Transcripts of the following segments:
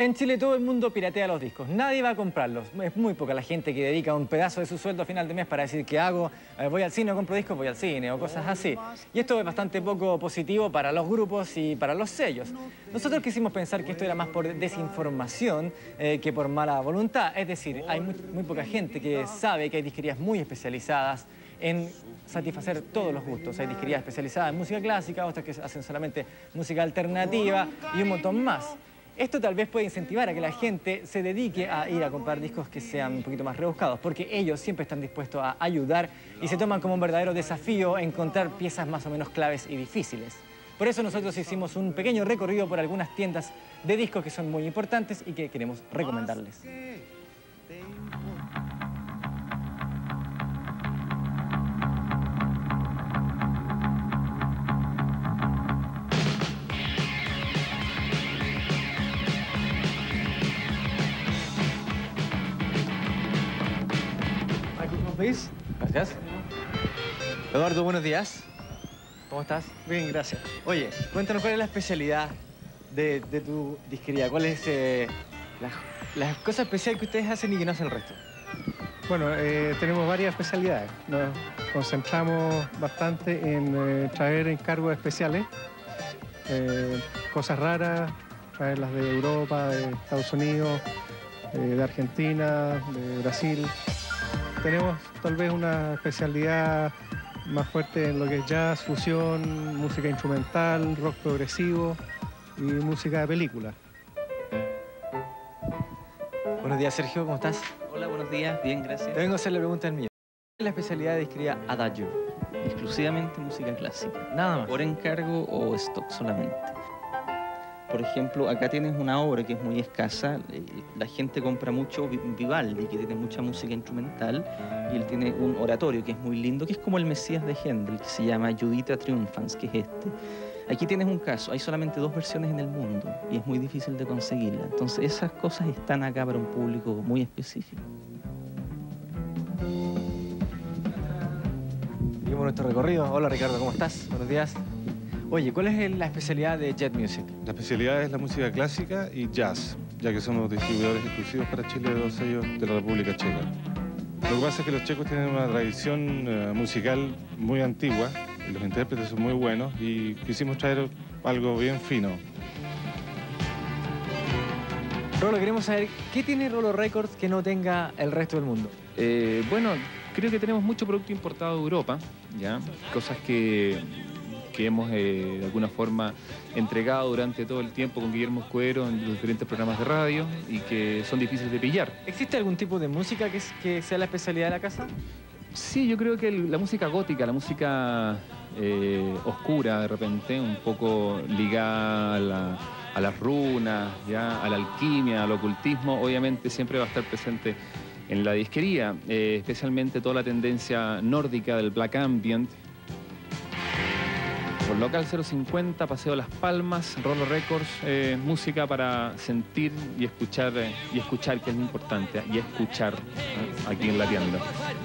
En Chile todo el mundo piratea los discos, nadie va a comprarlos. Es muy poca la gente que dedica un pedazo de su sueldo a final de mes para decir ¿qué hago? Voy al cine o compro discos, voy al cine o cosas así. Y esto es bastante poco positivo para los grupos y para los sellos. Nosotros quisimos pensar que esto era más por desinformación que por mala voluntad. Es decir, hay muy poca gente que sabe que hay disquerías muy especializadas en satisfacer todos los gustos. Hay disquerías especializadas en música clásica, otras que hacen solamente música alternativa y un montón más. Esto tal vez puede incentivar a que la gente se dedique a ir a comprar discos que sean un poquito más rebuscados, porque ellos siempre están dispuestos a ayudar y se toman como un verdadero desafío encontrar piezas más o menos claves y difíciles. Por eso nosotros hicimos un pequeño recorrido por algunas tiendas de discos que son muy importantes y que queremos recomendarles. Luis. Gracias. Eduardo, buenos días. ¿Cómo estás? Bien, gracias. Oye, cuéntanos cuál es la especialidad de tu disquería. ¿Cuál es la cosa especial que ustedes hacen y que no hace el resto? Bueno, tenemos varias especialidades. Nos concentramos bastante en traer encargos especiales, cosas raras, traerlas de Europa, de Estados Unidos, de Argentina, de Brasil. Tenemos tal vez una especialidad más fuerte en lo que es jazz, fusión, música instrumental, rock progresivo y música de película. Buenos días, Sergio, ¿cómo estás? Hola, buenos días, bien, gracias. Te vengo a hacer la pregunta del millón. ¿Cuál es la especialidad de disquería Adagio? Exclusivamente música clásica. Nada más. Por encargo o stock solamente. Por ejemplo, acá tienes una obra que es muy escasa. La gente compra mucho Vivaldi, que tiene mucha música instrumental, y él tiene un oratorio que es muy lindo, que es como el Mesías de Händel, que se llama Judita Triumphans, que es este. Aquí tienes un caso, hay solamente 2 versiones en el mundo y es muy difícil de conseguirla. Entonces esas cosas están acá para un público muy específico. Seguimos nuestro recorrido. Hola, Ricardo, ¿cómo estás? Buenos días. Oye, ¿cuál es la especialidad de Jet Music? La especialidad es la música clásica y jazz, ya que somos distribuidores exclusivos para Chile de 2 sellos de la República Checa. Lo que pasa es que los checos tienen una tradición musical muy antigua, y los intérpretes son muy buenos y quisimos traer algo bien fino. Rolo, queremos saber, ¿qué tiene Rolo Records que no tenga el resto del mundo? Bueno, creo que tenemos mucho producto importado de Europa, ¿ya? Cosas que hemos de alguna forma entregado durante todo el tiempo con Guillermo Escudero en los diferentes programas de radio y que son difíciles de pillar. ¿Existe algún tipo de música que sea la especialidad de la casa? Sí, yo creo que la música gótica, la música oscura de repente, un poco ligada a las runas, ¿ya? A la alquimia, al ocultismo, obviamente siempre va a estar presente en la disquería, especialmente toda la tendencia nórdica del Black Ambient. Por Local 050, Paseo Las Palmas, Rolo Records, música para sentir y escuchar, que es lo importante, y escuchar aquí en la tienda.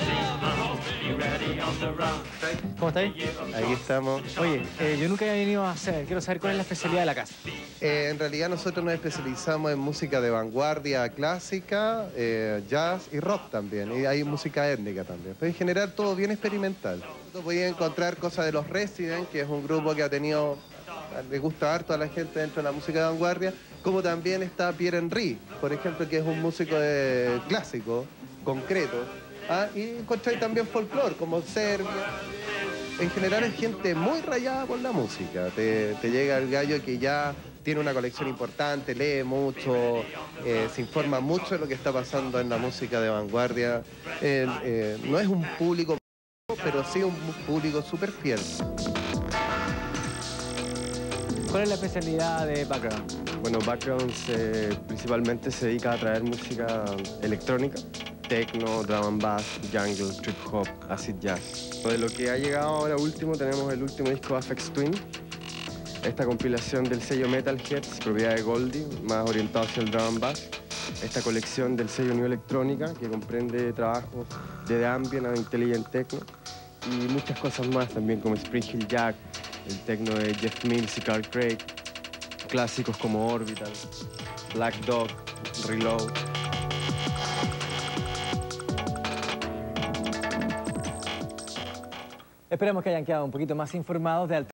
¿Cómo estáis? Aquí estamos. Oye, yo nunca he venido a hacer, quiero saber cuál es la especialidad de la casa. En realidad nosotros nos especializamos en música de vanguardia clásica, jazz y rock también. Y hay música étnica también. Pero en general todo bien experimental. Podéis encontrar cosas de los Resident, que es un grupo que le gusta harto a la gente dentro de la música de vanguardia, como también está Pierre Henry, por ejemplo, que es un músico clásico, concreto. Y encontráis también folclore, como Serbia. En general es gente muy rayada por la música. Te llega el gallo que ya tiene una colección importante, lee mucho, se informa mucho de lo que está pasando en la música de vanguardia. No es un público, pero sí un público súper fiel. ¿Cuál es la especialidad de Background? Bueno, Backgrounds principalmente se dedica a traer música electrónica, techno, drum and bass, jungle, trip hop, acid jazz. De lo que ha llegado ahora último, tenemos el último disco Aphex Twin, esta compilación del sello Metalheads, propiedad de Goldie, más orientado hacia el drum and bass. Esta colección del sello New Electrónica, que comprende trabajos de The Ambient a Intelligent Techno, y muchas cosas más también, como Spring Hill Jack, el techno de Jeff Mills y Carl Craig, clásicos como Orbital, Black Dog, Reload. Esperamos que hayan quedado un poquito más informados de